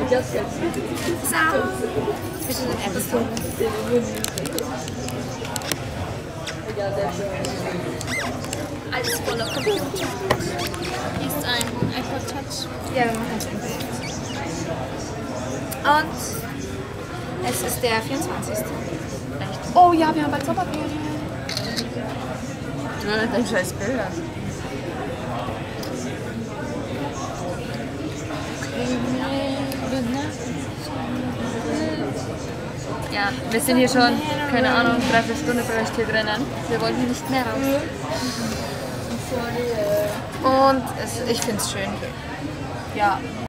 Zwischen den Apple Store. Alles voller Computer. Hier ist ein iPod Touch. Ja, wir machen jetzt ein Bild. Und es ist der 24. Echt? Oh ja, wir haben bald Sommerferien. Ja, dein scheiß Bilder. Ja, wir sind hier schon, keine Ahnung, 3-4 Stunden vielleicht hier drinnen. Wir wollen hier nicht mehr raus. Und ich finde es schön. Ja.